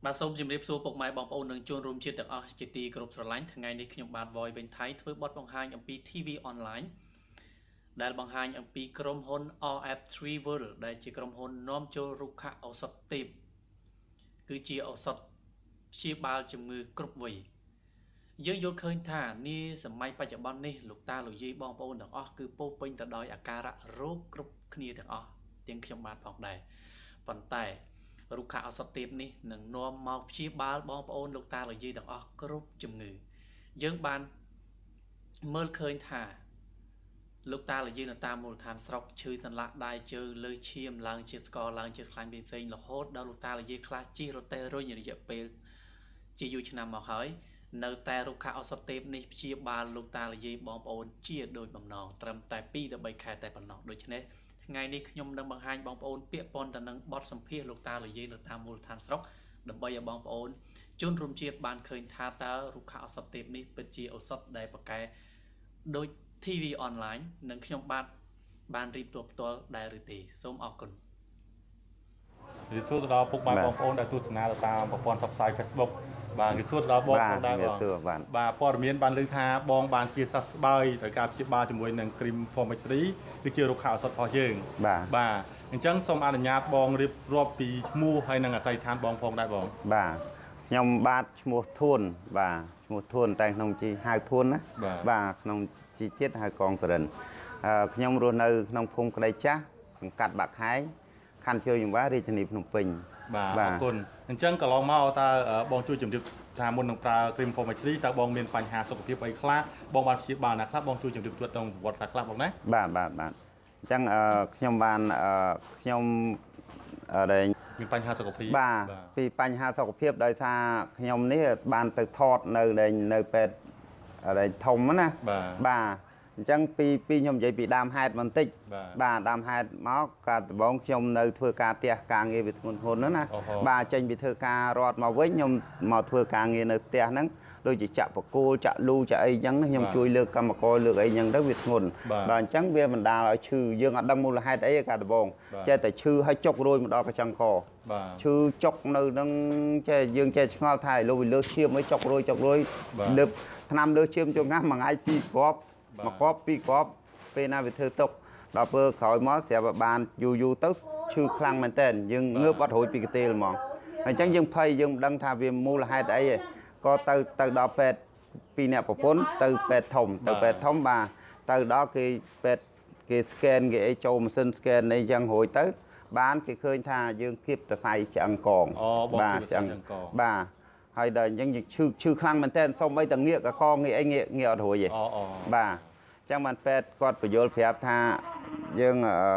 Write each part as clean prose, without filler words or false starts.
បាទសូមជម្រាបសួរពុកម៉ែបងប្អូននិងជនរួមជាតិទាំងអស់ជាទីគោរពស្រឡាញ់ថ្ងៃនេះខ្ញុំបាទ Voice វិញថៃធ្វើបទបង្ហាញអំពី TV online ដែលបង្ហាញអំពីក្រុមហ៊ុន RF3 World ដែលជាក្រុមហ៊ុននាំចូលរុក្ខឱសថទេពគឺជាឱសថព្យាបាលជំងឺគ្រប់វ័យយើងយល់ឃើញថានាសម័យបច្ចុប្បន្ននេះលោកតាលោកយាយបងប្អូនទាំងអស់គឺពោពេញទៅដោយអាការៈរោគគ្រប់គ្នាទាំងអស់ទាំងខ្ញុំបាទផងដែរប៉ុន្តែរុក្ខឱសថទេពនេះនឹងនាំមកព្យាបាលបងប្អូនលោកតាលោកយាយទាំងអស់គ្រប់ជំងឺយើងបានមើលឃើញថាលោកតាលោកយាយនៅតាមមូលដ្ឋានស្រុកឈឺសន្លាក់ដៃជើងលើឈាមឡើងជាស្ករឡើងជាខ្លាញ់ផ្សេងរហូតដល់លោកតាលោកយាយខ្លះជិះរទេះរុញរយៈពេលជាយូរឆ្នាំមកហើយនៅតែរុក្ខឱសថទេពនេះព្យាបាលលោកតាលោកយាយបងប្អូនជាដោយបំណងត្រឹមតែ2ទៅ3ខែតែប៉ុណ្ណោះដូច្នេះថ្ងៃនេះខ្ញុំនឹងបង្ហាញបងប្អូនពាក្យប៉ុនទៅនឹងបទសម្ភាសន៍លោកតាលោកយាយនៅតាមមូលដ្ឋានស្រុកដើម្បីឲ្យបងប្អូនជនរួមជាតិបានឃើញថាតើរុក្ខឱសថទេពនេះពិតជាឱសថដែលប្រកែដោយ TV online និងខ្ញុំបានរៀបរាប់ផ្ទាល់ដែរឬទេសូមអរគុណរីសួរទៅដល់ពុកម៉ែបងប្អូនដែលទស្សនាតាមប្រព័ន្ធផ្សព្វផ្សាយ Facebook បាទរីសួរទៅដល់បងប្អូនដែរបាទព័ត៌មានបានលើកថាបងបានជាសះស្បើយដោយការព្យាបាលជាមួយនឹង Cream Formexry គឺជារុក្ខឱសថរបស់យើងបាទអញ្ចឹងសូមអនុញ្ញាតបងរៀបរាប់ពីឈ្មោះហើយនិងអាស័យដ្ឋានបងផងដែរបងបាទខ្ញុំបាទឈ្មោះធួនបាទឈ្មោះធួនតែក្នុងជីហៅធួនណាបាទក្នុងជីជាតិហៅកងសរិនខ្ញុំរស់នៅក្នុងភូមិក្តីចាស់សង្កាត់បាក់ខែងខណ្ឌជ្រោយចំបារាជធានីភ្នំពេញបាទអរគុណអញ្ចឹងកន្លងមកតើបងជួយជម្រាបថាមុននឹងប្រើ Cream Formexry តើបងមានបញ្ហាសុខភាពអីខ្លះបងបានព្យាបាលណាខ្លះបងជួយជម្រាបជូនទៅប្រវត្តិខ្លះបងណាបាទអញ្ចឹងខ្ញុំបានខ្ញុំដែលមានបញ្ហាសុខភាពបាទពីបញ្ហាសុខភាពដោយសារខ្ញុំនេះបានទៅថតនៅពេទ្យធំណាបាទអញ្ចឹងពីខ្ញុំនិយាយពីដើមហេតុបន្តិចបាទដើមហេតុមកកាលដំបូងខ្ញុំនៅធ្វើការផ្ទះការងារវាធ្ងន់ហ្នឹងណាបាទចេញពីធ្វើការរត់មកវិញខ្ញុំមកធ្វើការងារនៅផ្ទះហ្នឹងដូចជាចាក់បកគោលចាក់លូចាក់អីចឹងខ្ញុំជួយលើកកម្មករលើកអីចឹងទៅវាធ្ងន់បាទអញ្ចឹងវាបណ្ដាលឲ្យឈឺយើងអត់ដឹងមូលហេតុអីកាលដំបូងចេះតែឈឺឲ្យចុករួយមកដល់កញ្ចឹងកឈឺចុកនៅនឹងចេះយើងចេះឆ្ងល់ថាលើវាលើឈាមអីចុករួយលើថ្នាំលើឈាមចុងណាមួយថ្ងៃ2គ្រាប់មួយគ្រាប់2គ្រាប់ពេលណាវាធ្វើទុកដល់ពេលក្រោយមកស្រាប់តែបានយូរទៅឈឺខ្លាំងមែនតើយើងងើបអត់រួចពីកន្ទេលហ្មងអញ្ចឹងយើងភ័យយើងមិនដឹងថាវាមូលហេតុអីទេក៏ទៅដល់ពេទ្យពីអ្នកប្រពន្ធទៅពេទ្យធំបាទទៅដល់គេពេទ្យគេ scan គេអីចូលម៉ាស៊ីន scan អីចឹងរួចទៅបានគេឃើញថាយើងគៀបតសៃឆ្អឹងកងបាទឆ្អឹងកងបាទហើយដល់អញ្ចឹងយើងឈឺខ្លាំងមែនតើសូម្បីតែងាកកកងាកអីងាកអត់រួចទេបាទអញ្ចឹងបានពេទ្យគាត់បញ្យល់ប្រាប់ថាយើង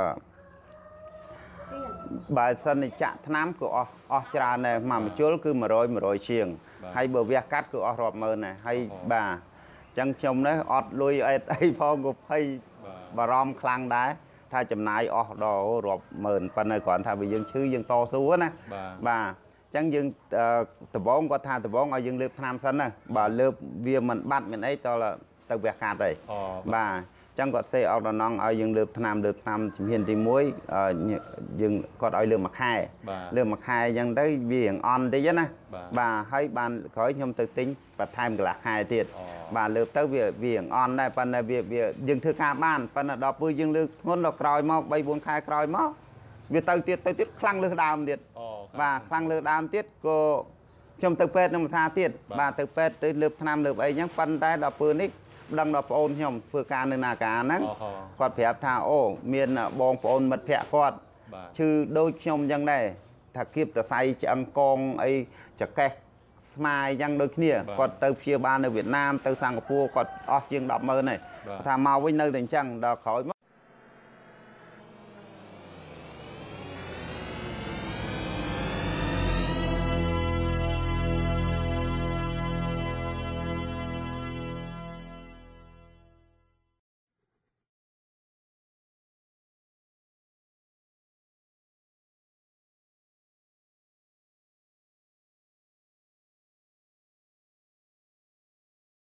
បើសិនចាក់ថ្នាំគឺអស់ច្រើនដែរមួយមជុលគឺ100ជាងហើយបើវះកាត់គឺអស់រាប់ម៉ឺនដែរហើយបាទអញ្ចឹងខ្ញុំនេះអត់លុយអីផងក៏ភ័យបារម្ភខ្លាំងដែរថាចំណាយអស់ដល់រាប់ម៉ឺនប៉ុន្តែគ្រាន់ថាវាយើងឈឺយើងតស៊ូណាបាទអញ្ចឹងយើងដំបងគាត់ថាដំបងឲ្យយើងលើកថ្នាំសិនណាបើលើកវាមិនបាត់មានអីតទៅវះកាត់ទេបាទអញ្ចឹងគាត់សេអត់ដល់ណងឲ្យយើងលើកថ្នាំជំហានទី1យើងគាត់ឲ្យលើកមួយខែអញ្ចឹងទៅវារៀងអន់តិចណាបាទហើយបានក្រោយខ្ញុំទៅទិញបន្ថែមកន្លះខែទៀតបាទលើកទៅវារៀងអន់ដែរប៉ុន្តែវាយើងធ្វើការបានប៉ុន្តែដល់ពេលយើងលើកធ្ងន់ដល់ក្រោយមក3 4ខែក្រោយមកវាទៅទៀតខ្លាំងលើសដើមទៀតបាទខ្លាំងលើសដើមទៀតក៏ខ្ញុំទៅពេទ្យនឹងភាសាទៀតបាទទៅពេទ្យទៅលើកថ្នាំលើកអីអញ្ចឹងប៉ុន្តែដល់ពេលនេះដឹងដល់ប្អូនខ្ញុំធ្វើការនៅនាការហ្នឹងគាត់ប្រាប់ថាអូមានបងប្អូនមិត្តភ័ក្តិគាត់ឈឺដូចខ្ញុំអញ្ចឹងដែរថាគៀបតសៃឆ្អឹងកងអីចកេះស្មាយអញ្ចឹងដូចគ្នាគាត់ទៅព្យាបាលនៅវៀតណាមទៅសិង្ហបុរីគាត់អស់ជាង100000ហើយថាមកវិញនៅតែអញ្ចឹងដល់ក្រោយម